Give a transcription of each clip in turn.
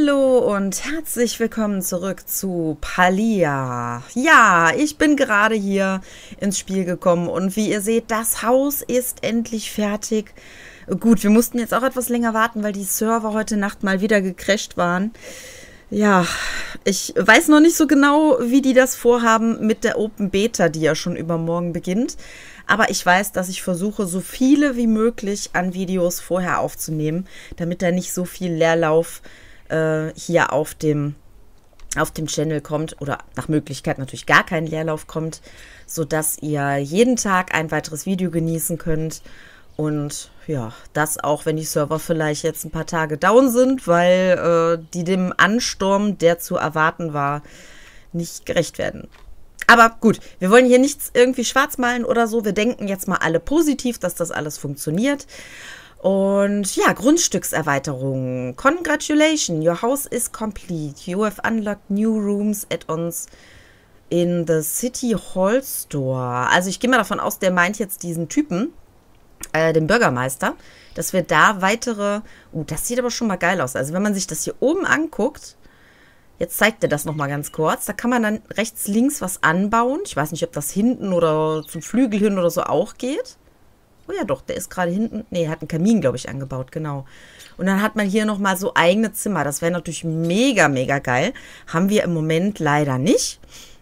Hallo und herzlich willkommen zurück zu Palia. Ja, ich bin gerade hier ins Spiel gekommen und wie ihr seht, das Haus ist endlich fertig. Gut, wir mussten jetzt auch etwas länger warten, weil die Server heute Nacht mal wieder gecrasht waren. Ja, ich weiß noch nicht so genau, wie die das vorhaben mit der Open Beta, die ja schon übermorgen beginnt. Aber ich weiß, dass ich versuche, so viele wie möglich an Videos vorher aufzunehmen, damit da nicht so viel Leerlauf hier auf dem Channel kommt oder nach Möglichkeit natürlich gar kein Leerlauf kommt, sodass ihr jeden Tag ein weiteres Video genießen könnt. Und ja, das auch, wenn die Server vielleicht jetzt ein paar Tage down sind, weil die dem Ansturm, der zu erwarten war, nicht gerecht werden. Aber gut, wir wollen hier nichts irgendwie schwarz malen oder so. Wir denken jetzt mal alle positiv, dass das alles funktioniert. Und ja, Grundstückserweiterung. Congratulations, your house is complete. You have unlocked new rooms, add-ons in the City Hall Store. Also ich gehe mal davon aus, der meint jetzt diesen Typen, den Bürgermeister, dass wir da weitere... das sieht aber schon mal geil aus. Also wenn man sich das hier oben anguckt, jetzt zeigt er das nochmal ganz kurz, da kann man dann rechts, links was anbauen. Ich weiß nicht, ob das hinten oder zum Flügel hin oder so auch geht. Oh ja doch, der ist gerade hinten. Ne, er hat einen Kamin, glaube ich, angebaut, genau. Und dann hat man hier nochmal so eigene Zimmer. Das wäre natürlich mega, mega geil. Haben wir im Moment leider nicht.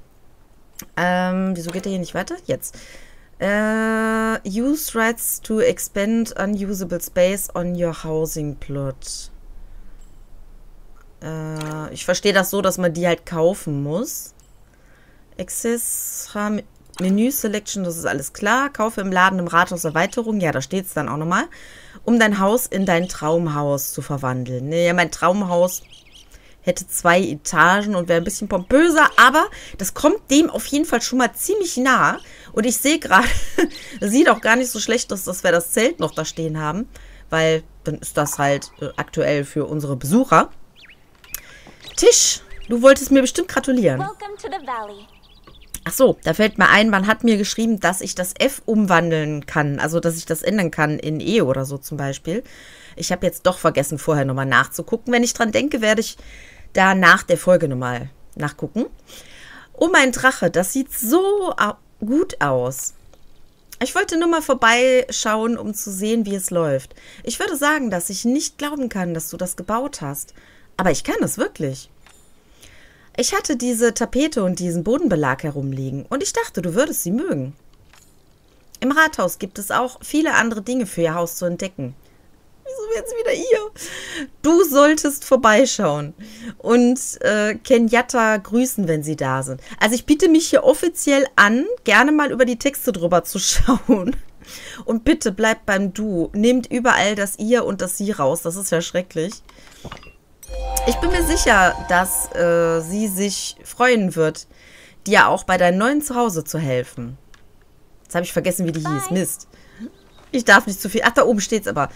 Wieso geht der hier nicht weiter? Jetzt. Use rights to expand unusable space on your housing plot. Ich verstehe das so, dass man die halt kaufen muss. Access, Menü Selection, das ist alles klar. Kaufe im Laden im Rathaus Erweiterung. Ja, da steht es dann auch nochmal. Um dein Haus in dein Traumhaus zu verwandeln. Ja, mein Traumhaus hätte 2 Etagen und wäre ein bisschen pompöser, aber das kommt dem auf jeden Fall schon mal ziemlich nah. Und ich sehe gerade, das sieht auch gar nicht so schlecht aus, dass wir das Zelt noch da stehen haben, weil dann ist das halt aktuell für unsere Besucher. Tisch, du wolltest mir bestimmt gratulieren. Ach so, da fällt mir ein, man hat mir geschrieben, dass ich das F umwandeln kann, also dass ich das ändern kann in E oder so zum Beispiel. Ich habe jetzt doch vergessen, vorher nochmal nachzugucken. Wenn ich dran denke, werde ich da nach der Folge nochmal nachgucken. Oh, mein Drache, das sieht so gut aus. Ich wollte nur mal vorbeischauen, um zu sehen, wie es läuft. Ich würde sagen, dass ich nicht glauben kann, dass du das gebaut hast. Aber ich kann es wirklich. Ich hatte diese Tapete und diesen Bodenbelag herumliegen und ich dachte, du würdest sie mögen. Im Rathaus gibt es auch viele andere Dinge für ihr Haus zu entdecken. Wieso jetzt wieder hier? Du solltest vorbeischauen und Kenyatta grüßen, wenn sie da sind. Also ich biete mich hier offiziell an, gerne mal über die Texte drüber zu schauen. Und bitte bleibt beim Du. Nehmt überall das Ihr und das Sie raus. Das ist ja schrecklich. Ich bin mir sicher, dass sie sich freuen wird, dir auch bei deinem neuen Zuhause zu helfen. Jetzt habe ich vergessen, wie die hieß. Mist. Ich darf nicht zu viel. Ach, da oben steht es aber.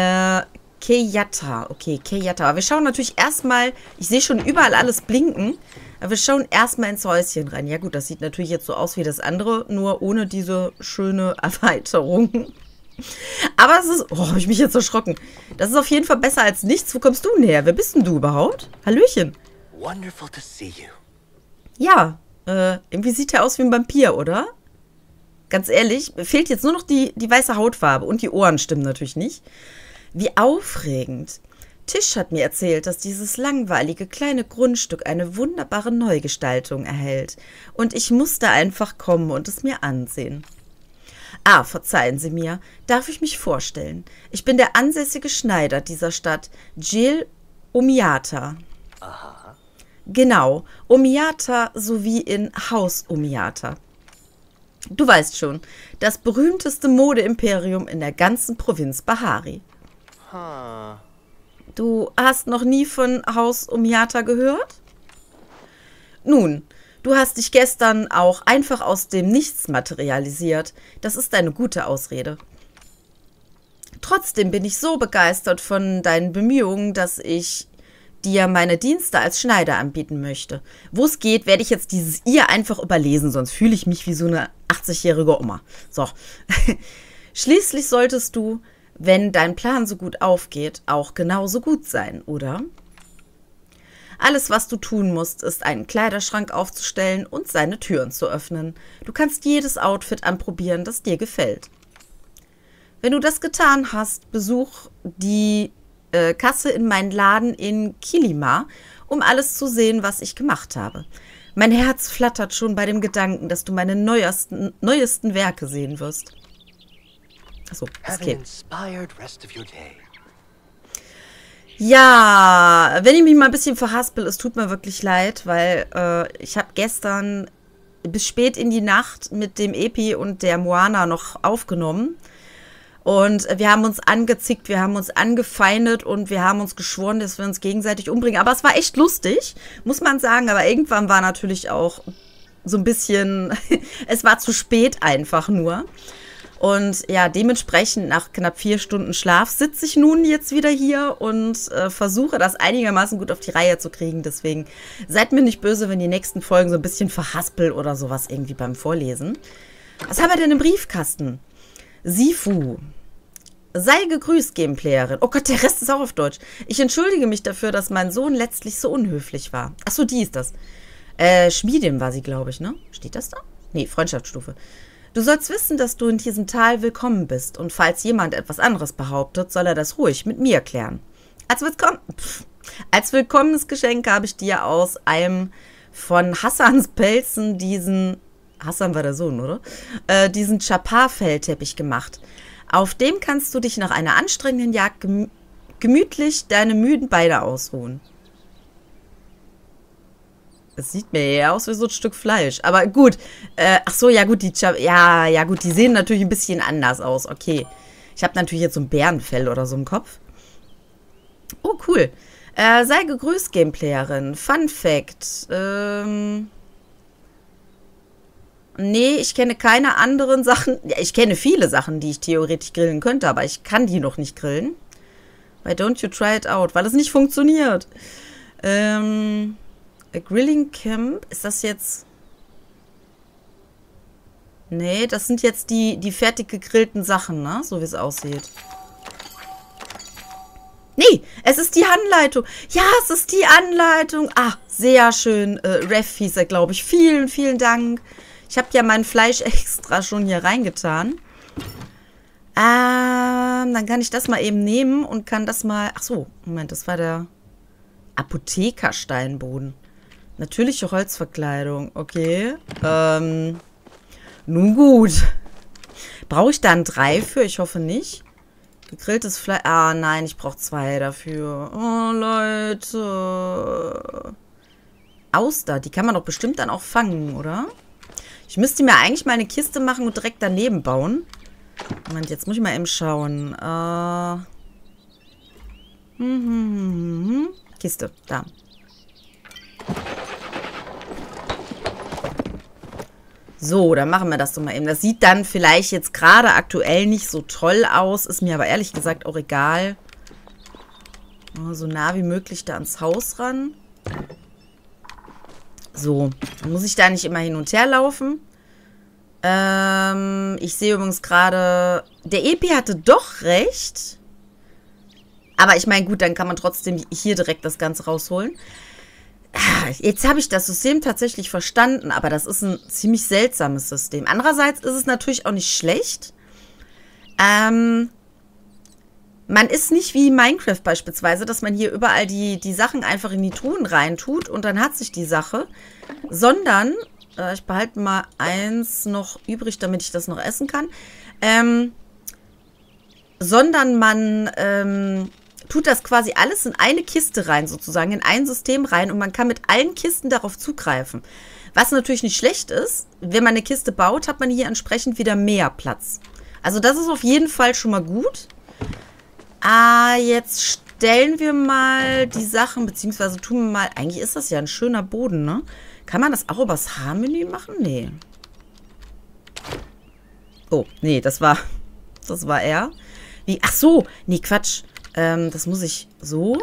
Kenyatta. Okay, Kenyatta. Aber wir schauen natürlich erstmal. Ich sehe schon überall alles blinken. Aber wir schauen erstmal ins Häuschen rein. Ja gut, das sieht natürlich jetzt so aus wie das andere, nur ohne diese schöne Erweiterung. Aber es ist... Oh, habe ich mich jetzt erschrocken. Das ist auf jeden Fall besser als nichts. Wo kommst du denn her? Wer bist denn du überhaupt? Hallöchen. Wonderful to see you. Ja, irgendwie sieht er aus wie ein Vampir, oder? Ganz ehrlich, fehlt jetzt nur noch die weiße Hautfarbe. Und die Ohren stimmen natürlich nicht. Wie aufregend. Tisch hat mir erzählt, dass dieses langweilige kleine Grundstück eine wunderbare Neugestaltung erhält. Und ich musste einfach kommen und es mir ansehen. Ah, verzeihen Sie mir, darf ich mich vorstellen? Ich bin der ansässige Schneider dieser Stadt, Jill Omiata. Aha. Genau, Omiata sowie in Haus Omiata. Du weißt schon, das berühmteste Modeimperium in der ganzen Provinz Bahari. Huh. Du hast noch nie von Haus Omiata gehört? Nun, du hast dich gestern auch einfach aus dem Nichts materialisiert. Das ist eine gute Ausrede. Trotzdem bin ich so begeistert von deinen Bemühungen, dass ich dir meine Dienste als Schneider anbieten möchte. Wo es geht, werde ich jetzt dieses Ihr einfach überlesen, sonst fühle ich mich wie so eine 80-jährige Oma. So. Schließlich solltest du, wenn dein Plan so gut aufgeht, auch genauso gut sein, oder? Alles, was du tun musst, ist einen Kleiderschrank aufzustellen und seine Türen zu öffnen. Du kannst jedes Outfit anprobieren, das dir gefällt. Wenn du das getan hast, besuch die Kasse in meinen Laden in Kilima, um alles zu sehen, was ich gemacht habe. Mein Herz flattert schon bei dem Gedanken, dass du meine neuesten Werke sehen wirst. Achso, das geht. Ja, wenn ich mich mal ein bisschen verhaspel, es tut mir wirklich leid, weil ich habe gestern bis spät in die Nacht mit dem Epi und der Moana noch aufgenommen. Und wir haben uns angezickt, wir haben uns angefeindet und wir haben uns geschworen, dass wir uns gegenseitig umbringen. Aber es war echt lustig, muss man sagen. Aber irgendwann war natürlich auch so ein bisschen, es war zu spät einfach nur. Und ja, dementsprechend nach knapp 4 Stunden Schlaf sitze ich nun jetzt wieder hier und versuche das einigermaßen gut auf die Reihe zu kriegen. Deswegen seid mir nicht böse, wenn die nächsten Folgen so ein bisschen verhaspel oder sowas irgendwie beim Vorlesen. Was haben wir denn im Briefkasten? Sifu. Sei gegrüßt, Gameplayerin. Oh Gott, der Rest ist auch auf Deutsch. Ich entschuldige mich dafür, dass mein Sohn letztlich so unhöflich war. Achso, die ist das. Schmiedin war sie, glaube ich, ne? Steht das da? Nee, Freundschaftsstufe. Du sollst wissen, dass du in diesem Tal willkommen bist. Und falls jemand etwas anderes behauptet, soll er das ruhig mit mir klären. Als willkommenes Geschenk habe ich dir aus einem von Hassans Pelzen diesen... Hassan war der Sohn, oder? Diesen Chapar-Fellteppich gemacht. Auf dem kannst du dich nach einer anstrengenden Jagd gemütlich deine müden Beine ausruhen. Es sieht mir eher aus wie so ein Stück Fleisch. Aber gut. Ach so, ja gut, ja gut, die sehen natürlich ein bisschen anders aus. Okay. Ich habe natürlich jetzt so ein Bärenfell oder so im Kopf. Oh, cool. Sei gegrüßt, Gameplayerin. Fun Fact. Nee, ich kenne keine anderen Sachen. Ja, ich kenne viele Sachen, die ich theoretisch grillen könnte, aber ich kann die noch nicht grillen. Why don't you try it out? Weil es nicht funktioniert. A Grilling Camp, ist das jetzt... Nee, das sind jetzt die fertig gegrillten Sachen, ne? So wie es aussieht. Nee, es ist die Anleitung. Ja, es ist die Anleitung. Ah, sehr schön. Ref hieß er, glaube ich. Vielen, vielen Dank. Ich habe ja mein Fleisch extra schon hier reingetan. Dann kann ich das mal eben nehmen und kann das mal... Ach so, Moment, das war der Apothekersteinboden. Natürliche Holzverkleidung, okay. Nun gut. Brauche ich da ein 3 für? Ich hoffe nicht. Gegrilltes Fleisch... Ah, nein, ich brauche 2 dafür. Oh, Leute. Auster, die kann man doch bestimmt dann auch fangen, oder? Ich müsste mir eigentlich mal eine Kiste machen und direkt daneben bauen. Moment, jetzt muss ich mal eben schauen. Kiste, da. So, dann machen wir das doch mal eben. Das sieht dann vielleicht jetzt gerade aktuell nicht so toll aus. Ist mir aber ehrlich gesagt auch egal. So nah wie möglich da ans Haus ran. So, dann muss ich da nicht immer hin und her laufen. Ich sehe übrigens gerade, der Epi hatte doch recht. Aber ich meine, gut, dann kann man trotzdem hier direkt das Ganze rausholen. Jetzt habe ich das System tatsächlich verstanden, aber das ist ein ziemlich seltsames System. Andererseits ist es natürlich auch nicht schlecht. Man ist nicht wie Minecraft beispielsweise, dass man hier überall die Sachen einfach in die Truhen reintut und dann hat sich die Sache. Sondern, ich behalte mal 1 noch übrig, damit ich das noch essen kann. Sondern man tut das quasi alles in eine Kiste rein, sozusagen, in ein System rein und man kann mit allen Kisten darauf zugreifen. Was natürlich nicht schlecht ist, wenn man eine Kiste baut, hat man hier entsprechend wieder mehr Platz. Also das ist auf jeden Fall schon mal gut. Jetzt stellen wir mal die Sachen, beziehungsweise tun wir mal, eigentlich ist das ja ein schöner Boden, ne? Kann man das auch übers Haarmenü machen? Nee. Oh, nee, das war er. Wie, ach so, nee, Quatsch. Das muss ich so.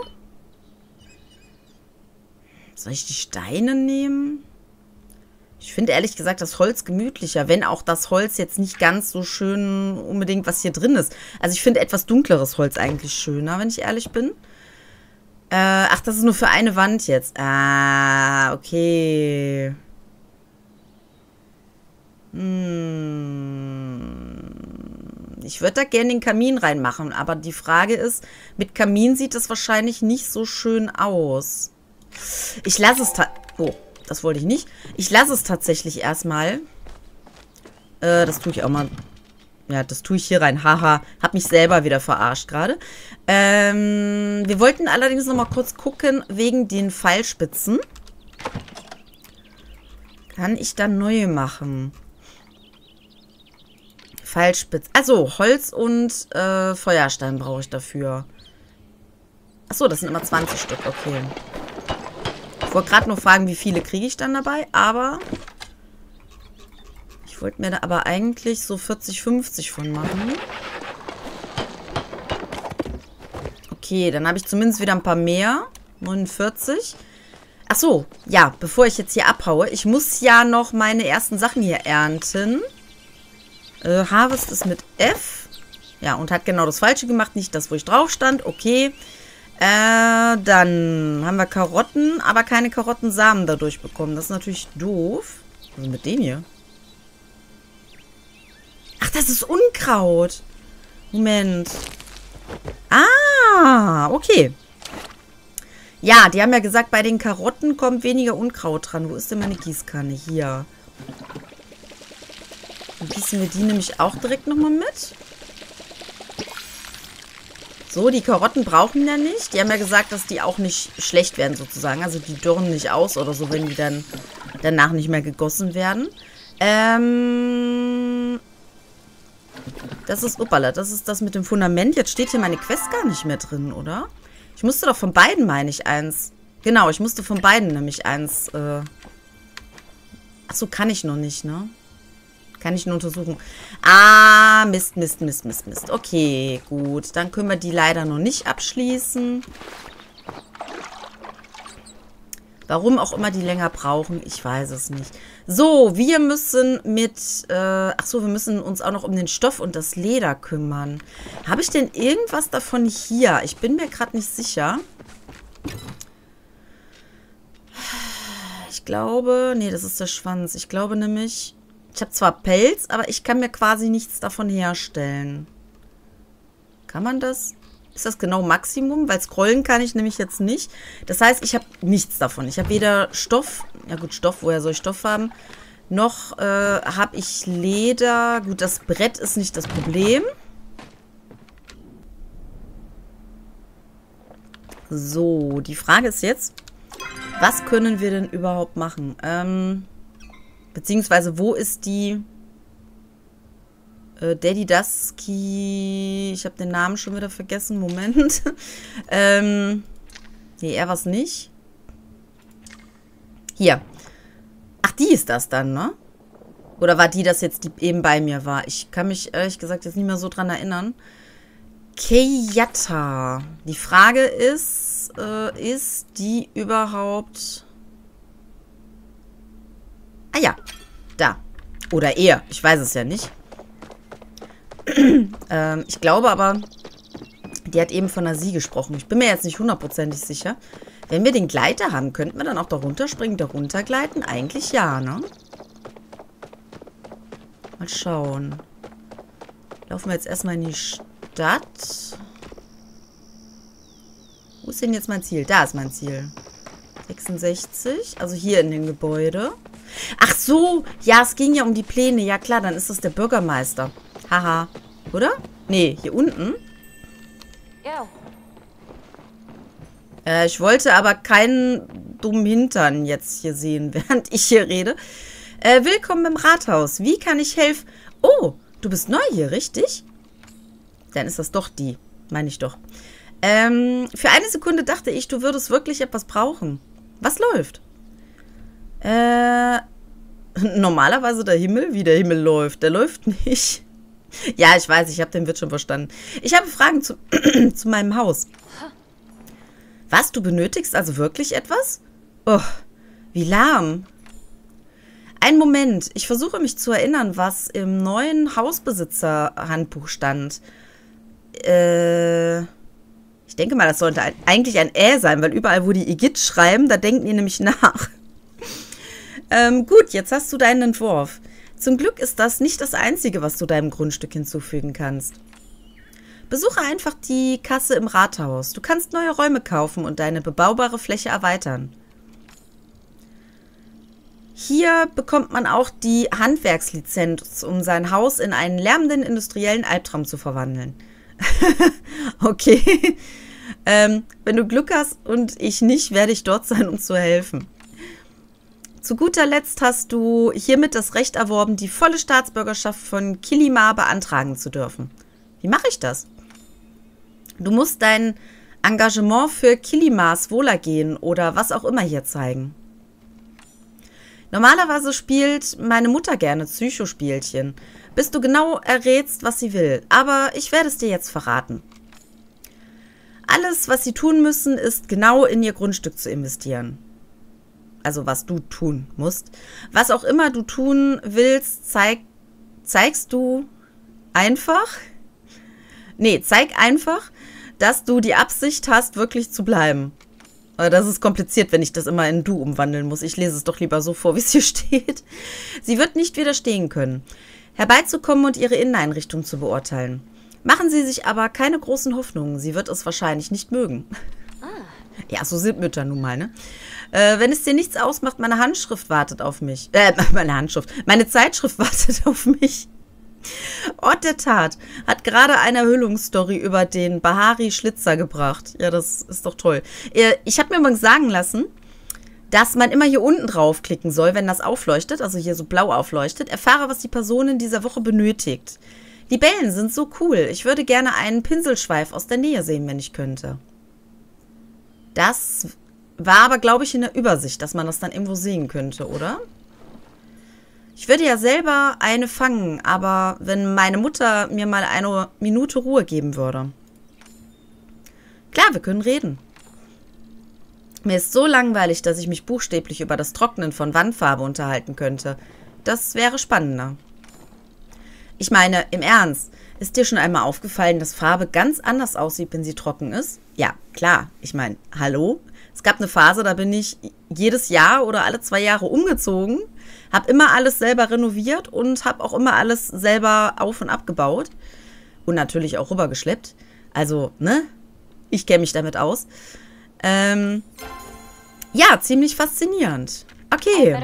Soll ich die Steine nehmen? Ich finde ehrlich gesagt das Holz gemütlicher, wenn auch das Holz jetzt nicht ganz so schön unbedingt, was hier drin ist. Also ich finde etwas dunkleres Holz eigentlich schöner, wenn ich ehrlich bin. Ach, das ist nur für eine Wand jetzt. Ah, okay. Ich würde da gerne den Kamin reinmachen, aber die Frage ist, mit Kamin sieht das wahrscheinlich nicht so schön aus. Ich lasse es... Oh, das wollte ich nicht. Ich lasse es tatsächlich erstmal. Das tue ich auch mal... Ja, das tue ich hier rein. Haha, hab mich selber wieder verarscht gerade. Wir wollten allerdings noch mal kurz gucken wegen den Pfeilspitzen. Kann ich da neue machen? Pfeilspitz. Also, Holz und Feuerstein brauche ich dafür. Achso, das sind immer 20 Stück. Okay. Ich wollte gerade nur fragen, wie viele kriege ich dann dabei, aber... Ich wollte mir da aber eigentlich so 40, 50 von machen. Okay, dann habe ich zumindest wieder ein paar mehr. 49. Ach so, ja, bevor ich jetzt hier abhaue. Ich muss ja noch meine ersten Sachen hier ernten. Harvest ist mit F. Ja, und hat genau das Falsche gemacht. Nicht das, wo ich drauf stand. Okay. Dann haben wir Karotten, aber keine Karottensamen dadurch bekommen. Das ist natürlich doof. Was ist mit dem hier? Ach, das ist Unkraut. Moment. Ah, okay. Ja, die haben ja gesagt, bei den Karotten kommt weniger Unkraut dran. Wo ist denn meine Gießkanne? Hier. Dann gießen wir die nämlich auch direkt nochmal mit. So, die Karotten brauchen wir nicht. Die haben ja gesagt, dass die auch nicht schlecht werden sozusagen. Also die dürren nicht aus oder so, wenn die dann danach nicht mehr gegossen werden. Das ist, uppala, das ist das mit dem Fundament. Jetzt steht hier meine Quest gar nicht mehr drin, oder? Ich musste doch von beiden, meine ich, eins. Genau, ich musste von beiden nämlich eins. Achso, kann ich noch nicht, ne? Kann ich nur untersuchen. Ah, Mist, Mist, Mist, Mist, Mist. Okay, gut. Dann können wir die leider noch nicht abschließen. Warum auch immer die länger brauchen, ich weiß es nicht. So, wir müssen mit... Achso, wir müssen uns auch noch um den Stoff und das Leder kümmern. Habe ich denn irgendwas davon hier? Ich bin mir gerade nicht sicher. Ich glaube... Nee, das ist der Schwanz. Ich glaube nämlich... Ich habe zwar Pelz, aber ich kann mir quasi nichts davon herstellen. Kann man das? Ist das genau Maximum? Weil scrollen kann ich nämlich jetzt nicht. Das heißt, ich habe nichts davon. Ich habe weder Stoff, ja gut, Stoff, woher soll ich Stoff haben? Noch habe ich Leder. Gut, das Brett ist nicht das Problem. So, die Frage ist jetzt, was können wir denn überhaupt machen? Beziehungsweise, wo ist die... Daddy Dusky. Ich habe den Namen schon wieder vergessen. Moment. Nee, er war's nicht. Hier. Ach, die ist das dann, ne? Oder war die das jetzt, die eben bei mir war? Ich kann mich ehrlich gesagt jetzt nicht mehr so dran erinnern. Keyata. Die Frage ist die überhaupt... Ah ja, da. Oder er. Ich weiß es ja nicht. Ich glaube aber, die hat eben von einer Sie gesprochen. Ich bin mir jetzt nicht hundertprozentig sicher. Wenn wir den Gleiter haben, könnten wir dann auch da runterspringen, da runtergleiten? Eigentlich ja, ne? Mal schauen. Laufen wir jetzt erstmal in die Stadt. Wo ist denn jetzt mein Ziel? Da ist mein Ziel. 66, also hier in dem Gebäude. Ach so, ja, es ging ja um die Pläne. Ja klar, dann ist das der Bürgermeister. Haha, oder? Nee, hier unten. Ja. Ich wollte aber keinen dummen Hintern jetzt hier sehen, während ich hier rede. Willkommen im Rathaus. Wie kann ich helfen? Oh, du bist neu hier, richtig? Dann ist das doch die. Meine ich doch. Für eine Sekunde dachte ich, du würdest wirklich etwas brauchen. Was läuft? Normalerweise der Himmel, wie der Himmel läuft. Der läuft nicht. Ja, ich weiß, ich habe den Witz schon verstanden. Ich habe Fragen zu meinem Haus. Was, du benötigst also wirklich etwas? Oh, wie lahm. Einen Moment, ich versuche mich zu erinnern, was im neuen Hausbesitzer-Handbuch stand. Ich Ich denke mal, das sollte eigentlich ein sein, weil überall, wo die Igitt schreiben, da denken die nämlich nach. Gut, jetzt hast du deinen Entwurf. Zum Glück ist das nicht das Einzige, was du deinem Grundstück hinzufügen kannst. Besuche einfach die Kasse im Rathaus. Du kannst neue Räume kaufen und deine bebaubare Fläche erweitern. Hier bekommt man auch die Handwerkslizenz, um sein Haus in einen lärmenden industriellen Albtraum zu verwandeln. Okay. Wenn du Glück hast und ich nicht, werde ich dort sein, um zu helfen. Zu guter Letzt hast du hiermit das Recht erworben, die volle Staatsbürgerschaft von Kilimar beantragen zu dürfen. Wie mache ich das? Du musst dein Engagement für Kilimars Wohlergehen oder was auch immer hier zeigen. Normalerweise spielt meine Mutter gerne Psychospielchen, bis du genau errätst, was sie will. Aber ich werde es dir jetzt verraten. Alles, was sie tun müssen, ist genau in ihr Grundstück zu investieren. Also was du tun musst. Was auch immer du tun willst, zeigst du einfach. Nee, zeig einfach, dass du die Absicht hast, wirklich zu bleiben. Das ist kompliziert, wenn ich das immer in Du umwandeln muss. Ich lese es doch lieber so vor, wie es hier steht. Sie wird nicht widerstehen können, herbeizukommen und ihre Inneneinrichtung zu beurteilen. Machen Sie sich aber keine großen Hoffnungen. Sie wird es wahrscheinlich nicht mögen. Ja, so sind Mütter nun mal, ne? Wenn es dir nichts ausmacht, meine Handschrift wartet auf mich. Meine Zeitschrift wartet auf mich. Ort der Tat hat gerade eine Enthüllungsstory über den Bahari-Schlitzer gebracht. Ja, das ist doch toll. Ich habe mir übrigens sagen lassen, dass man immer hier unten draufklicken soll, wenn das aufleuchtet, also hier so blau aufleuchtet. Erfahre, was die Person in dieser Woche benötigt. Libellen sind so cool. Ich würde gerne einen Pinselschweif aus der Nähe sehen, wenn ich könnte. Das war aber, glaube ich, in der Übersicht, dass man das dann irgendwo sehen könnte, oder? Ich würde ja selber eine fangen, aber wenn meine Mutter mir mal eine Minute Ruhe geben würde. Klar, wir können reden. Mir ist so langweilig, dass ich mich buchstäblich über das Trocknen von Wandfarbe unterhalten könnte. Das wäre spannender. Ich meine, im Ernst, ist dir schon einmal aufgefallen, dass Farbe ganz anders aussieht, wenn sie trocken ist? Ja, klar. Ich meine, hallo? Es gab eine Phase, da bin ich jedes Jahr oder alle 2 Jahre umgezogen, habe immer alles selber renoviert und habe auch immer alles selber auf- und abgebaut und natürlich auch rübergeschleppt. Also, ne? Ich kenne mich damit aus. Ja, ziemlich faszinierend. Okay.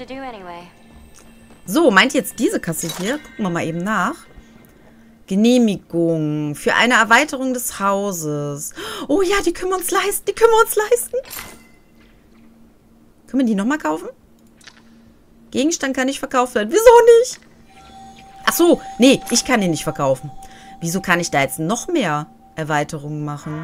So, meint jetzt diese Kasse hier? Gucken wir mal eben nach. Genehmigung für eine Erweiterung des Hauses. Oh ja, die können wir uns leisten. Die können wir uns leisten. Können wir die nochmal kaufen? Gegenstand kann nicht verkauft werden. Wieso nicht? Ach so, nee, ich kann den nicht verkaufen. Wieso kann ich da jetzt noch mehr Erweiterungen machen?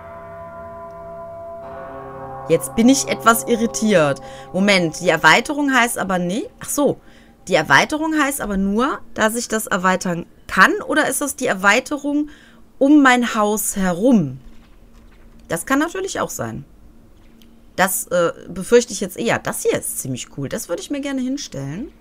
Jetzt bin ich etwas irritiert. Moment, die Erweiterung heißt aber nicht... Ach so, die Erweiterung heißt aber nur, dass ich das erweitern kann, oder ist das die Erweiterung um mein Haus herum? Das kann natürlich auch sein. Das befürchte ich jetzt eher. Das hier ist ziemlich cool. Das würde ich mir gerne hinstellen.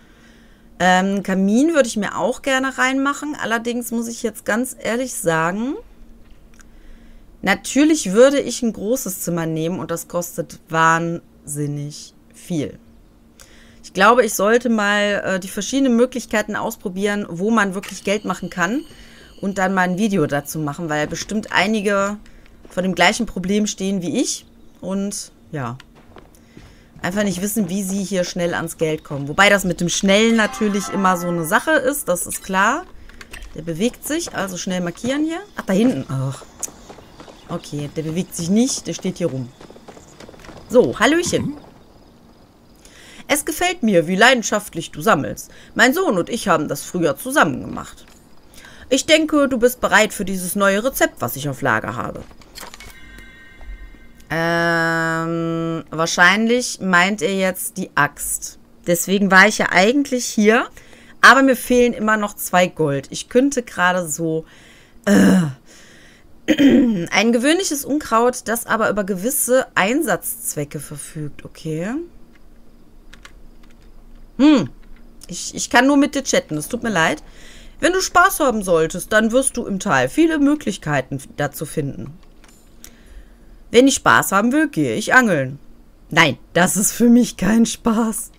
Kamin würde ich mir auch gerne reinmachen. Allerdings muss ich jetzt ganz ehrlich sagen, natürlich würde ich ein großes Zimmer nehmen und das kostet wahnsinnig viel. Ich glaube, ich sollte mal die verschiedenen Möglichkeiten ausprobieren, wo man wirklich Geld machen kann und dann mal ein Video dazu machen, weil bestimmt einige vor dem gleichen Problem stehen wie ich und ja, einfach nicht wissen, wie sie hier schnell ans Geld kommen. Wobei das mit dem Schnellen natürlich immer so eine Sache ist, das ist klar. Der bewegt sich, also schnell markieren hier. Ach, da hinten. Ach, okay, der bewegt sich nicht, der steht hier rum. So, Hallöchen. Es gefällt mir, wie leidenschaftlich du sammelst. Mein Sohn und ich haben das früher zusammen gemacht. Ich denke, du bist bereit für dieses neue Rezept, was ich auf Lager habe. Wahrscheinlich meint er jetzt die Axt. Deswegen war ich ja eigentlich hier. Aber mir fehlen immer noch 2 Gold. Ich könnte gerade so... ein gewöhnliches Unkraut, das aber über gewisse Einsatzzwecke verfügt. Okay. Ich kann nur mit dir chatten, es tut mir leid. Wenn du Spaß haben solltest, dann wirst du im Tal viele Möglichkeiten dazu finden. Wenn ich Spaß haben will, gehe ich angeln. Nein, das ist für mich kein Spaß.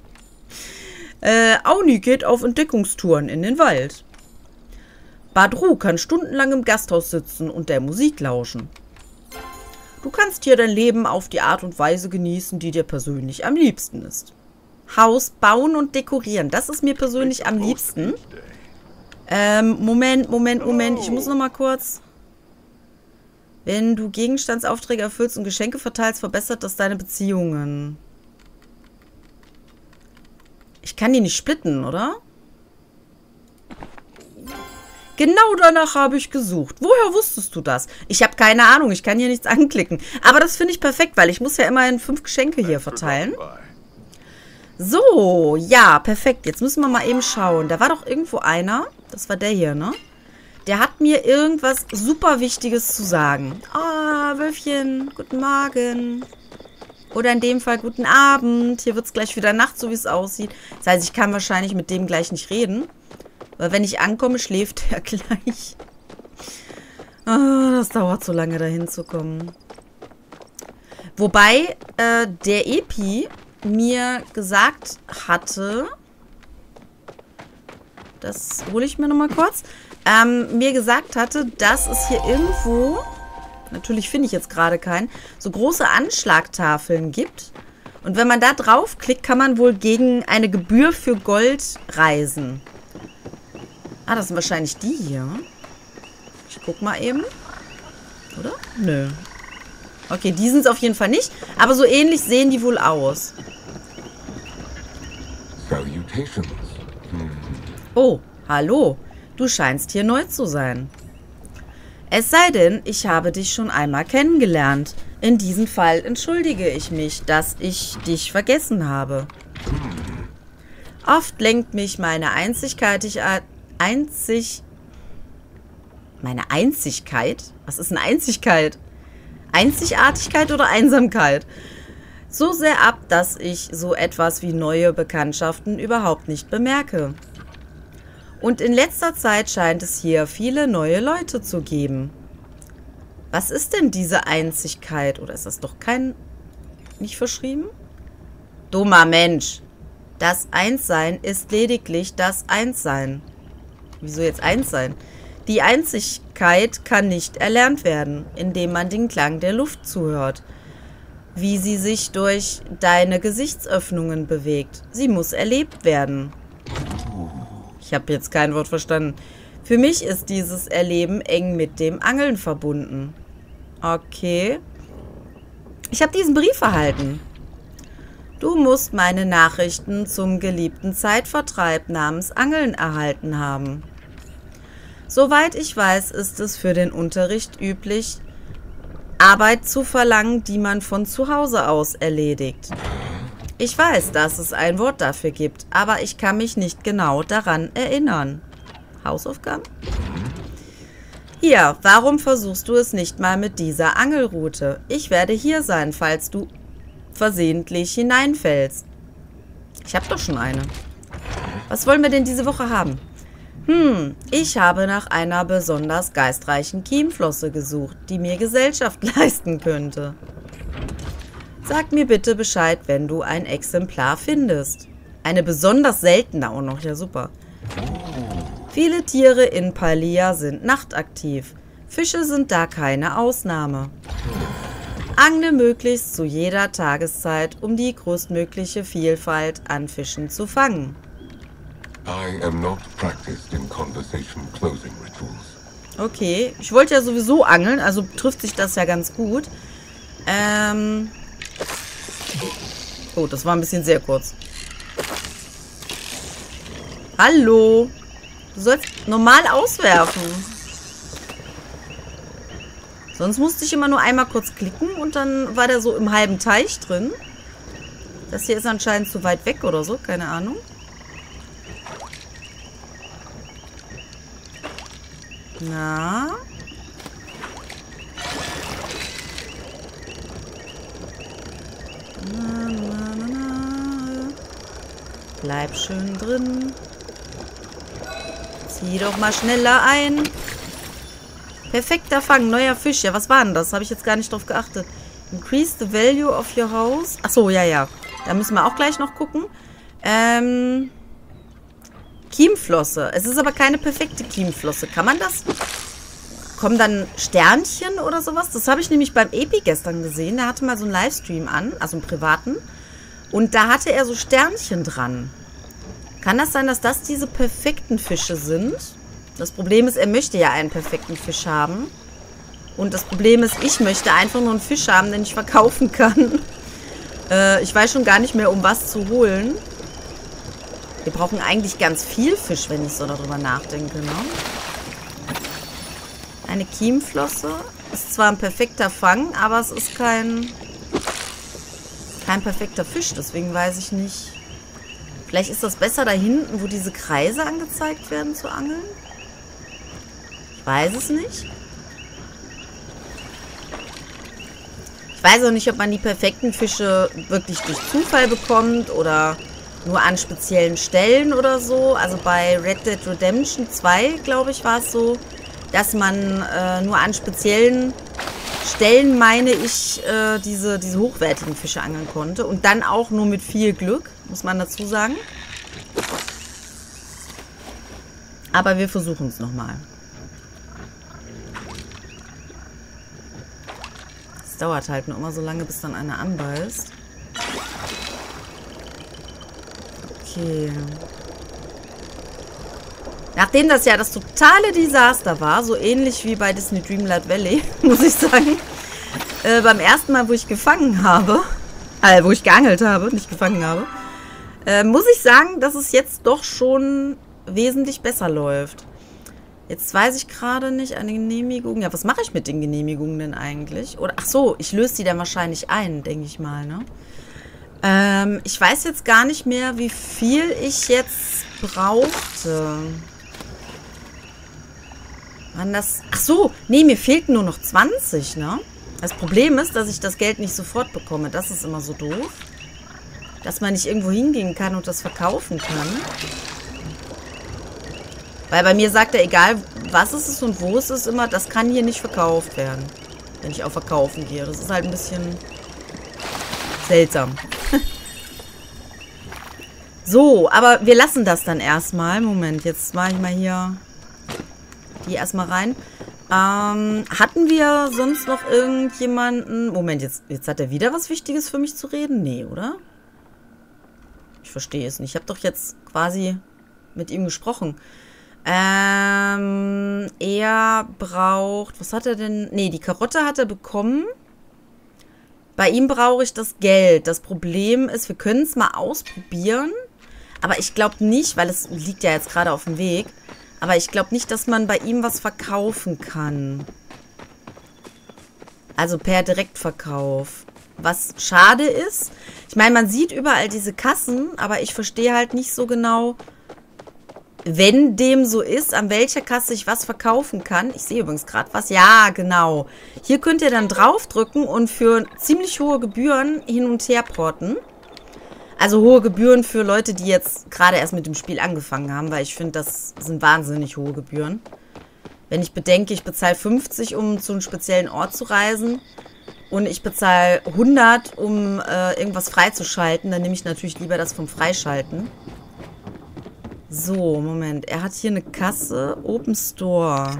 Auni geht auf Entdeckungstouren in den Wald. Badru kann stundenlang im Gasthaus sitzen und der Musik lauschen. Du kannst hier dein Leben auf die Art und Weise genießen, die dir persönlich am liebsten ist. Haus bauen und dekorieren, das ist mir persönlich am liebsten. Moment. Ich muss noch mal kurz. Wenn du Gegenstandsaufträge erfüllst und Geschenke verteilst, verbessert das deine Beziehungen. Ich kann die nicht splitten, oder? Genau danach habe ich gesucht. Woher wusstest du das? Ich habe keine Ahnung, ich kann hier nichts anklicken. Aber das finde ich perfekt, weil ich muss ja immerhin 5 Geschenke hier verteilen. So, ja, perfekt. Jetzt müssen wir mal eben schauen. Da war doch irgendwo einer. Das war der hier, ne? Der hat mir irgendwas super Wichtiges zu sagen. Ah, Wölfchen, guten Morgen. Oder in dem Fall guten Abend. Hier wird es gleich wieder Nacht, so wie es aussieht. Das heißt, ich kann wahrscheinlich mit dem gleich nicht reden. Weil wenn ich ankomme, schläft er gleich. Ah, das dauert so lange, da hinzukommen. Wobei der Epi mir gesagt hatte, das hole ich mir nochmal kurz, mir gesagt hatte, dass es hier irgendwo, natürlich finde ich jetzt gerade keinen, so große Anschlagtafeln gibt. Und wenn man da draufklickt, kann man wohl gegen eine Gebühr für Gold reisen. Ah, das sind wahrscheinlich die hier. Ich guck mal eben. Oder? Nö. Okay, die sind es auf jeden Fall nicht. Aber so ähnlich sehen die wohl aus. Salutations. Oh, hallo. Du scheinst hier neu zu sein. Es sei denn, ich habe dich schon einmal kennengelernt. In diesem Fall entschuldige ich mich, dass ich dich vergessen habe. Oft lenkt mich meine Einzigkeit... Meine Einzigkeit? Was ist eine Einzigkeit? Einzigartigkeit oder Einsamkeit? So sehr ab, dass ich so etwas wie neue Bekanntschaften überhaupt nicht bemerke. Und in letzter Zeit scheint es hier viele neue Leute zu geben. Was ist denn diese Einzigkeit? Oder ist das doch nicht verschrieben? Dummer Mensch. Das Einssein ist lediglich das Einssein. Wieso jetzt Einssein? Die Einzigkeit kann nicht erlernt werden, indem man den Klang der Luft zuhört. Wie sie sich durch deine Gesichtsöffnungen bewegt. Sie muss erlebt werden. Ich habe jetzt kein Wort verstanden. Für mich ist dieses Erleben eng mit dem Angeln verbunden. Okay. Ich habe diesen Brief erhalten. Du musst meine Nachrichten zum geliebten Zeitvertreib namens Angeln erhalten haben. Soweit ich weiß, ist es für den Unterricht üblich, Arbeit zu verlangen, die man von zu Hause aus erledigt. Ich weiß, dass es ein Wort dafür gibt, aber ich kann mich nicht genau daran erinnern. Hausaufgaben? Hier, warum versuchst du es nicht mal mit dieser Angelrute? Ich werde hier sein, falls du versehentlich hineinfällst. Ich habe doch schon eine. Was wollen wir denn diese Woche haben? Ich habe nach einer besonders geistreichen Kiemflosse gesucht, die mir Gesellschaft leisten könnte. Sag mir bitte Bescheid, wenn du ein Exemplar findest. Eine besonders seltene auch noch, ja super. Viele Tiere in Palia sind nachtaktiv. Fische sind da keine Ausnahme. Angle möglichst zu jeder Tageszeit, um die größtmögliche Vielfalt an Fischen zu fangen. I am not practiced in conversation closing rituals. Okay, ich wollte ja sowieso angeln, also trifft sich das ja ganz gut. Oh, das war ein bisschen sehr kurz. Hallo. Du sollst normal auswerfen. Sonst musste ich immer nur einmal kurz klicken und dann war der so im halben Teich drin. Das hier ist anscheinend zu weit weg oder so, keine Ahnung. Na? Bleib schön drin. Zieh doch mal schneller ein. Perfekter Fang, neuer Fisch. Ja, was war denn das? Habe ich jetzt gar nicht drauf geachtet. Increase the value of your house. Achso, ja, ja. Da müssen wir auch gleich noch gucken. Kiemflosse. Es ist aber keine perfekte Kiemflosse. Kann man das? Kommen dann Sternchen oder sowas? Das habe ich nämlich beim Epi gestern gesehen. Der hatte mal so einen Livestream an, also einen privaten. Und da hatte er so Sternchen dran. Kann das sein, dass das diese perfekten Fische sind? Das Problem ist, er möchte ja einen perfekten Fisch haben. Und das Problem ist, ich möchte einfach nur einen Fisch haben, den ich verkaufen kann. Ich weiß schon gar nicht mehr, um was zu holen. Wir brauchen eigentlich ganz viel Fisch, wenn ich so darüber nachdenke, ne? Eine Kiemflosse. Ist zwar ein perfekter Fang, aber es ist kein perfekter Fisch. Deswegen weiß ich nicht. Vielleicht ist das besser da hinten, wo diese Kreise angezeigt werden, zu angeln? Ich weiß es nicht. Ich weiß auch nicht, ob man die perfekten Fische wirklich durch Zufall bekommt oder nur an speziellen Stellen oder so. Also bei Red Dead Redemption 2, glaube ich, war es so, dass man nur an speziellen Stellen, meine ich, diese hochwertigen Fische angeln konnte. Und dann auch nur mit viel Glück, muss man dazu sagen. Aber wir versuchen es nochmal. Es dauert halt nur immer so lange, bis dann einer anbeißt. Okay. Nachdem das ja das totale Desaster war, so ähnlich wie bei Disney Dreamlight Valley, muss ich sagen, beim ersten Mal, wo ich gefangen habe, wo ich geangelt habe, nicht gefangen habe, muss ich sagen, dass es jetzt doch schon wesentlich besser läuft. Jetzt weiß ich gerade nicht, eine Genehmigung. Ja, was mache ich mit den Genehmigungen denn eigentlich? Oder, ach so, ich löse die dann wahrscheinlich ein, denke ich mal, ne? Ich weiß jetzt gar nicht mehr, wie viel ich jetzt brauchte. Wann das... Ach so, nee, mir fehlten nur noch 20, ne? Das Problem ist, dass ich das Geld nicht sofort bekomme. Das ist immer so doof. Dass man nicht irgendwo hingehen kann und das verkaufen kann. Weil bei mir sagt er, egal was es ist und wo es ist, immer, das kann hier nicht verkauft werden. Wenn ich auf Verkaufen gehe. Das ist halt ein bisschen seltsam. So, aber wir lassen das dann erstmal. Moment, jetzt mache ich mal hier die erstmal rein. Hatten wir sonst noch irgendjemanden... Moment, jetzt hat er wieder was Wichtiges für mich zu reden? Nee, oder? Ich verstehe es nicht. Ich habe doch jetzt quasi mit ihm gesprochen. Er braucht... Was hat er denn? Nee, die Karotte hat er bekommen. Bei ihm brauche ich das Geld. Das Problem ist, wir können es mal ausprobieren. Aber ich glaube nicht, weil es liegt ja jetzt gerade auf dem Weg. Aber ich glaube nicht, dass man bei ihm was verkaufen kann. Also per Direktverkauf. Was schade ist. Ich meine, man sieht überall diese Kassen, aber ich verstehe halt nicht so genau, wenn dem so ist, an welcher Kasse ich was verkaufen kann. Ich sehe übrigens gerade was. Ja, genau. Hier könnt ihr dann draufdrücken und für ziemlich hohe Gebühren hin und her porten. Also hohe Gebühren für Leute, die jetzt gerade erst mit dem Spiel angefangen haben, weil ich finde, das sind wahnsinnig hohe Gebühren. Wenn ich bedenke, ich bezahle 50, um zu einem speziellen Ort zu reisen und ich bezahle 100, um irgendwas freizuschalten, dann nehme ich natürlich lieber das vom Freischalten. So, Moment. Er hat hier eine Kasse. Open Store.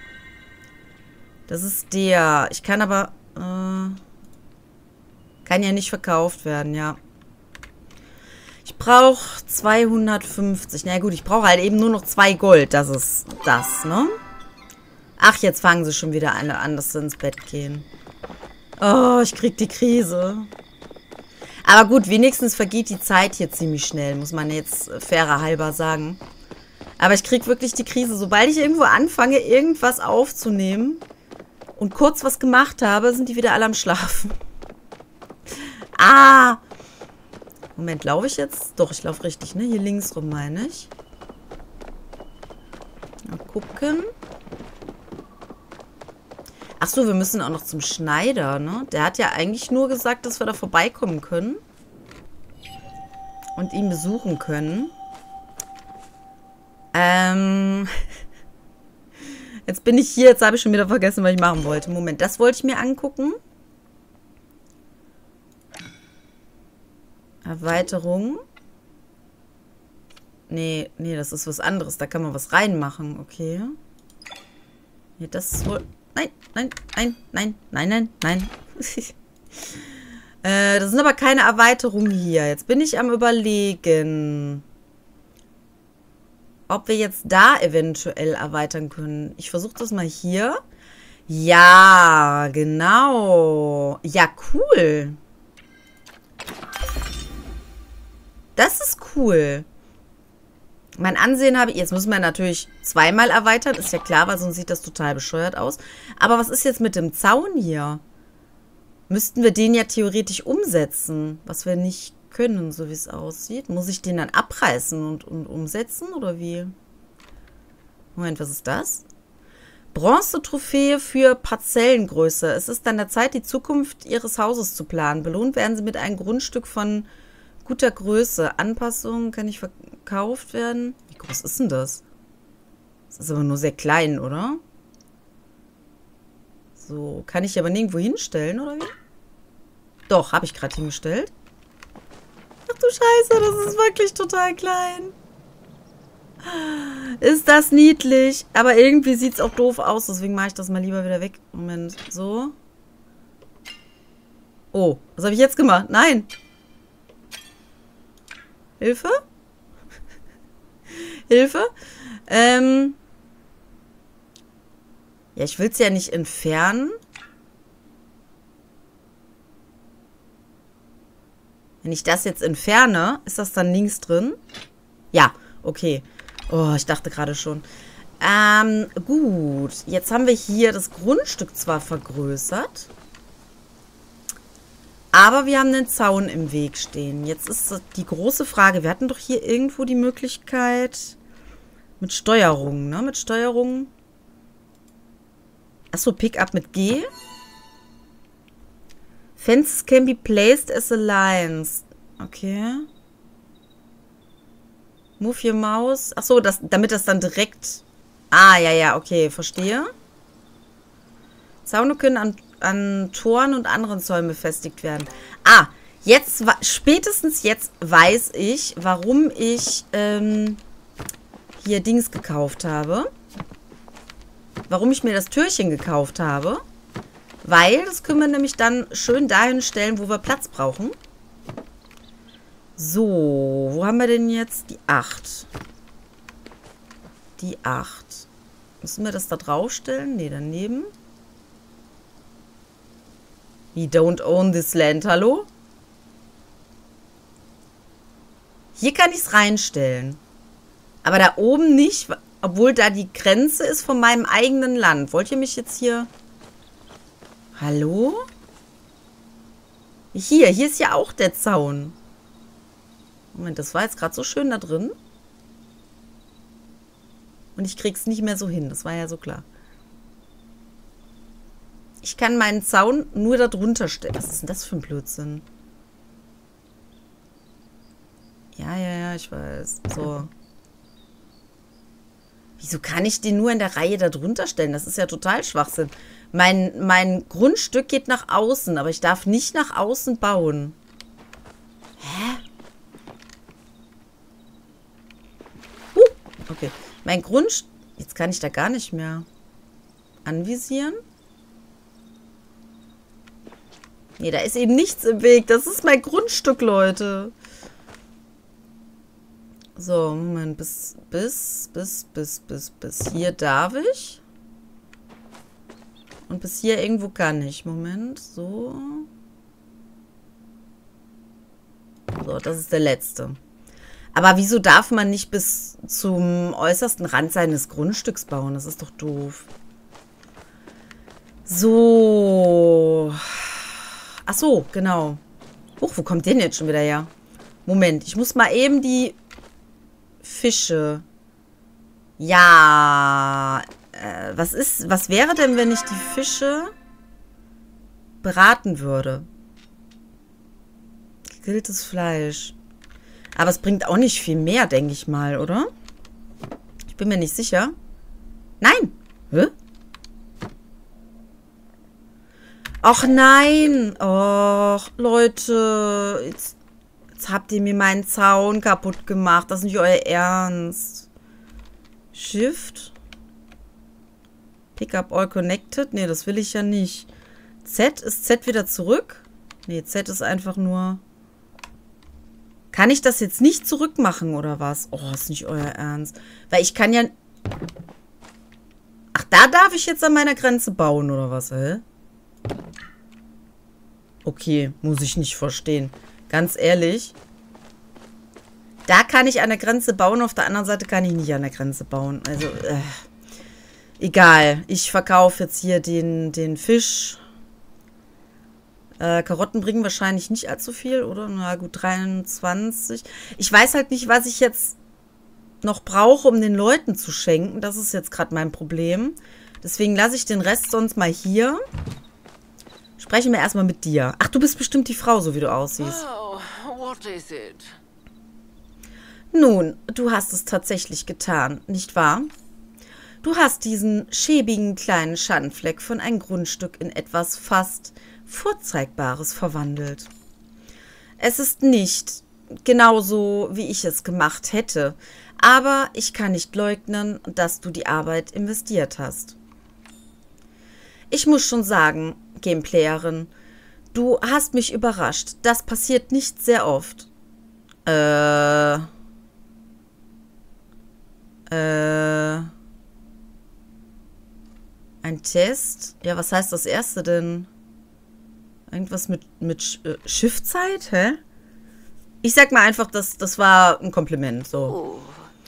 Das ist der. Ich kann aber... kann ja nicht verkauft werden, ja. Ich brauche 250. Na gut, ich brauche halt eben nur noch 2 Gold. Das ist das, ne? Ach, jetzt fangen sie schon wieder an, dass sie ins Bett gehen. Oh, ich krieg die Krise. Aber gut, wenigstens vergeht die Zeit hier ziemlich schnell, muss man jetzt fairer halber sagen. Aber ich krieg wirklich die Krise. Sobald ich irgendwo anfange, irgendwas aufzunehmen und kurz was gemacht habe, sind die wieder alle am Schlafen. Ah! Moment, laufe ich jetzt? Doch, ich laufe richtig, ne? Hier links rum, meine ich. Mal gucken. Ach so, wir müssen auch noch zum Schneider, ne? Der hat ja eigentlich nur gesagt, dass wir da vorbeikommen können. Und ihn besuchen können. Jetzt bin ich hier. Jetzt habe ich schon wieder vergessen, was ich machen wollte. Moment, das wollte ich mir angucken. Erweiterung. Nee, das ist was anderes. Da kann man was reinmachen. Okay. Hier, das ist wohl... Nein. Das sind aber keine Erweiterungen hier. Jetzt bin ich am Überlegen, ob wir jetzt da eventuell erweitern können. Ich versuche das mal hier. Ja, genau. Ja, cool. Das ist cool. Mein Ansehen habe ich... Jetzt müssen wir natürlich zweimal erweitern. Ist ja klar, weil sonst sieht das total bescheuert aus. Aber was ist jetzt mit dem Zaun hier? Müssten wir den ja theoretisch umsetzen, was wir nicht können, so wie es aussieht. Muss ich den dann abreißen und umsetzen, oder wie? Moment, was ist das? Bronze-Trophäe für Parzellengröße. Es ist an der Zeit, die Zukunft Ihres Hauses zu planen. Belohnt werden Sie mit einem Grundstück von guter Größe. Anpassung kann nicht verkauft werden. Wie groß ist denn das? Das ist aber nur sehr klein, oder? So, kann ich aber nirgendwo hinstellen, oder wie? Doch, habe ich gerade hingestellt. Ach du Scheiße, das ist wirklich total klein. Ist das niedlich? Aber irgendwie sieht es auch doof aus, deswegen mache ich das mal lieber wieder weg. Moment, so. Oh, was habe ich jetzt gemacht? Nein. Hilfe? Hilfe? Ja, ich will es ja nicht entfernen. Wenn ich das jetzt entferne, ist das dann links drin? Ja, okay. Oh, ich dachte gerade schon. Gut. Jetzt haben wir hier das Grundstück zwar vergrößert. Aber wir haben einen Zaun im Weg stehen. Jetzt ist die große Frage. Wir hatten doch hier irgendwo die Möglichkeit mit Steuerung, ne? Mit Steuerung. Achso, Pickup mit G. Fences can be placed as a lines. Okay. Move your mouse. Achso, damit das dann direkt... Ah, ja, okay, verstehe. Zaune können an Toren und anderen Zäunen befestigt werden. Ah, jetzt, spätestens jetzt weiß ich, warum ich hier Dings gekauft habe. Warum ich mir das Türchen gekauft habe. Weil, das können wir nämlich dann schön dahin stellen, wo wir Platz brauchen. So, wo haben wir denn jetzt die 8? Die 8. Müssen wir das da draufstellen? Ne, daneben. We don't own this land, hallo? Hier kann ich es reinstellen. Aber da oben nicht, obwohl da die Grenze ist von meinem eigenen Land. Wollt ihr mich jetzt hier... Hallo? Hier ist ja auch der Zaun. Moment, das war jetzt gerade so schön da drin. Und ich krieg's nicht mehr so hin, das war ja so klar. Ich kann meinen Zaun nur da drunter stellen. Was ist denn das für ein Blödsinn? Ja, ich weiß. So. Wieso kann ich den nur in der Reihe da drunter stellen? Das ist ja total Schwachsinn. Mein Grundstück geht nach außen, aber ich darf nicht nach außen bauen. Hä? Okay. Mein Grundstück... Jetzt kann ich da gar nicht mehr anvisieren. Nee, da ist eben nichts im Weg. Das ist mein Grundstück, Leute. So, Moment. Bis hier darf ich. Und bis hier irgendwo kann ich. Moment, so. So, das ist der letzte. Aber wieso darf man nicht bis zum äußersten Rand seines Grundstücks bauen? Das ist doch doof. So. Ach so, genau. Huch, wo kommt denn jetzt schon wieder her? Moment, ich muss mal eben die Fische. Ja. Was wäre denn, wenn ich die Fische braten würde? Gegrilltes Fleisch. Aber es bringt auch nicht viel mehr, denke ich mal, oder? Ich bin mir nicht sicher. Nein! Hä? Ach nein! Och, Leute. Jetzt Jetzt habt ihr mir meinen Zaun kaputt gemacht. Das ist nicht euer Ernst. Shift. Pick up all connected. Nee, das will ich ja nicht. Z, ist Z wieder zurück? Nee, Z ist einfach nur... Kann ich das jetzt nicht zurückmachen, oder was? Oh, ist nicht euer Ernst. Weil ich kann ja... Ach, da darf ich jetzt an meiner Grenze bauen, oder was, hä? Okay, muss ich nicht verstehen. Ganz ehrlich. Da kann ich an der Grenze bauen, auf der anderen Seite kann ich nicht an der Grenze bauen. Also, egal. Ich verkaufe jetzt hier den Fisch. Karotten bringen wahrscheinlich nicht allzu viel, oder? Na gut, 23. Ich weiß halt nicht, was ich jetzt noch brauche, um den Leuten zu schenken. Das ist jetzt gerade mein Problem. Deswegen lasse ich den Rest sonst mal hier. Sprechen wir erstmal mit dir. Ach, du bist bestimmt die Frau, so wie du aussiehst. Oh, what is it? Nun, du hast es tatsächlich getan, nicht wahr? Du hast diesen schäbigen kleinen Schandfleck von einem Grundstück in etwas fast Vorzeigbares verwandelt. Es ist nicht genauso, wie ich es gemacht hätte, aber ich kann nicht leugnen, dass du die Arbeit investiert hast. Ich muss schon sagen, Gameplayerin, du hast mich überrascht. Das passiert nicht sehr oft. Ein Test? Ja, was heißt das erste denn? Irgendwas mit Schiffzeit? Hä? Ich sag mal einfach, das war ein Kompliment. So. Oh,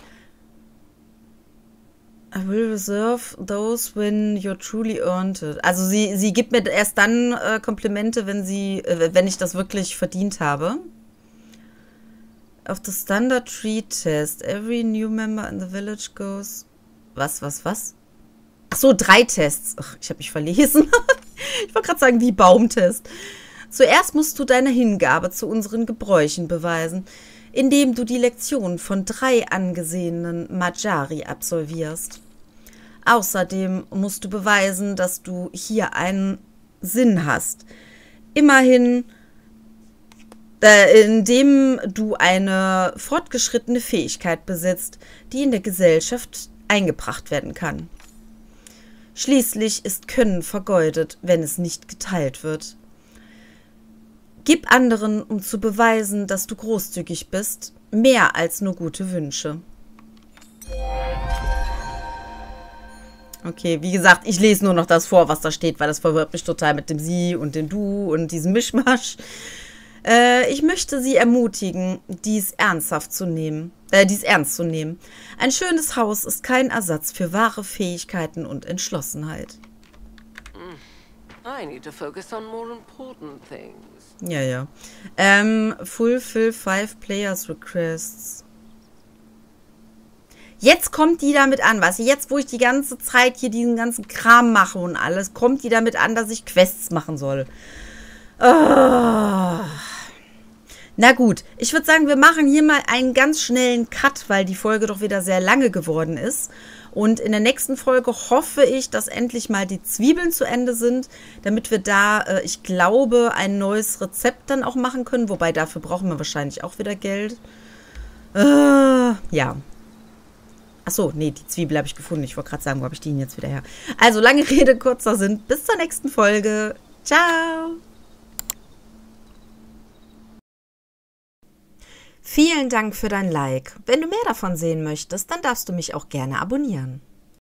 I will reserve those when you're truly earned it. Also sie gibt mir erst dann Komplimente, wenn ich das wirklich verdient habe. Auf the Standard Tree Test, every new member in the village goes... Was? Ach so, 3 Tests. Ach, ich habe mich verlesen. Ich wollte gerade sagen, wie Baumtest. Zuerst musst du deine Hingabe zu unseren Gebräuchen beweisen, indem du die Lektion von 3 angesehenen Majari absolvierst. Außerdem musst du beweisen, dass du hier einen Sinn hast. Immerhin, indem du eine fortgeschrittene Fähigkeit besitzt, die in der Gesellschaft eingebracht werden kann. Schließlich ist Können vergeudet, wenn es nicht geteilt wird. Gib anderen, um zu beweisen, dass du großzügig bist, mehr als nur gute Wünsche. Okay, wie gesagt, ich lese nur noch das vor, was da steht, weil das verwirrt mich total mit dem Sie und dem Du und diesem Mischmasch. Ich möchte Sie ermutigen, dies ernst zu nehmen. Ein schönes Haus ist kein Ersatz für wahre Fähigkeiten und Entschlossenheit. I need to focus on more important things. Ja. Fulfill 5 Players Requests. Jetzt kommt die damit an, weißt du, jetzt wo ich die ganze Zeit hier diesen ganzen Kram mache und alles, kommt die damit an, dass ich Quests machen soll. Oh. Na gut, ich würde sagen, wir machen hier mal einen ganz schnellen Cut, weil die Folge doch wieder sehr lange geworden ist. Und in der nächsten Folge hoffe ich, dass endlich mal die Zwiebeln zu Ende sind, damit wir da, ich glaube, ein neues Rezept dann auch machen können. Wobei, dafür brauchen wir wahrscheinlich auch wieder Geld. Ja. Achso, nee, die Zwiebel habe ich gefunden. Ich wollte gerade sagen, wo habe ich die denn jetzt wieder her? Also, lange Rede, kurzer Sinn. Bis zur nächsten Folge. Ciao. Vielen Dank für dein Like. Wenn du mehr davon sehen möchtest, dann darfst du mich auch gerne abonnieren.